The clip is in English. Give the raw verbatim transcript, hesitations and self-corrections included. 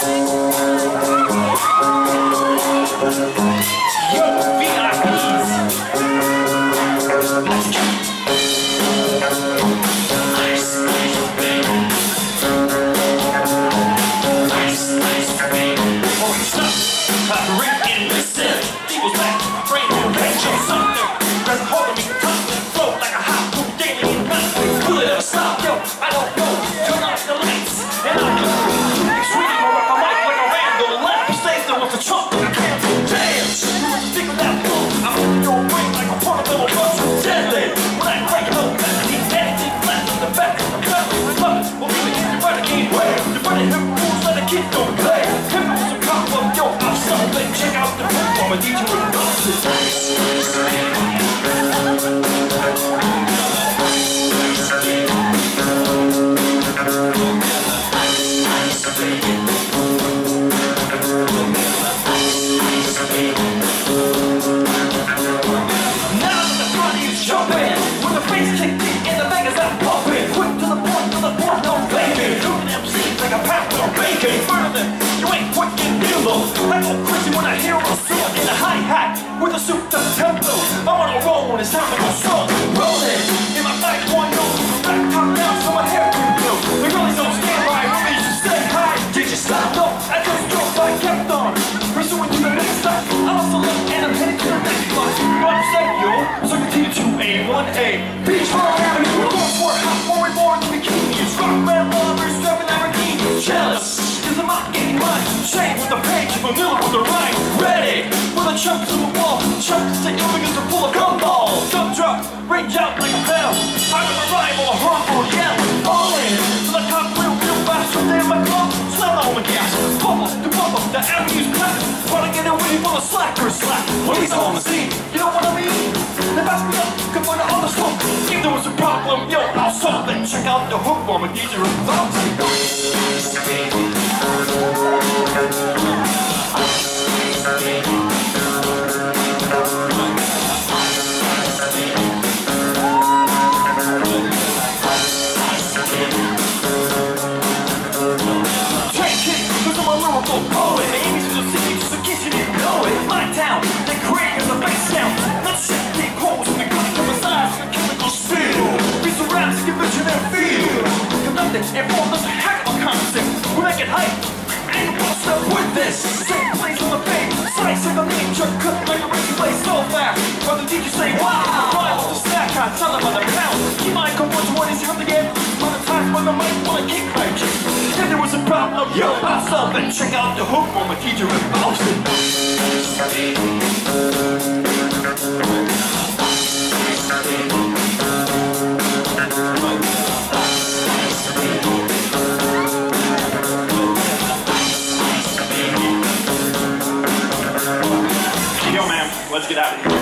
It's time to go strong, rolling in my back, one no back, top down, so my hair can blow. The girlies don't stand by, really you should stay high. Did you stop? No, I just drove, I kept on pursuing to the next stop. I lost a look and I'm heading to the next block. But I'm set, yo, so continue to A one A. Beach Road Avenue, we're going for it, hot, forward, born to bikini. It's rock band lovers, driving Lamborghini. Jealous, cause I'm not getting mine. Shade with the page, vanilla with the rhyme. Ready for the chunks of the wall. Chunks that you're beginning to pull a gumball. Drop, range out like a bell. I got a rhyme or a honk or a yell. All in, so the cop real, real fast. From there, my club, slam on the gas. Bubble, the bubble, the avenue's packed. Wanna get away from a slacker slack. Police on the scene, you know what I mean? They pass me up, can find out all the smoke. If there was a problem, yo, I'll solve it. Check out the hook for my D J Revolve. And form us a heck of a concept. We make it hype, and we'll start with this. Same place on the page, slice of the nature, cut like a racing play so fast. While the D J say, wow, rhyme with the stack, I tell them on the pound. Keep my comfort when it's time to get monetized when the mic wanna kick my chest. If there was a problem, yo, I'll solve it. Check out the hook on my D J Revolve. Let's get out of here.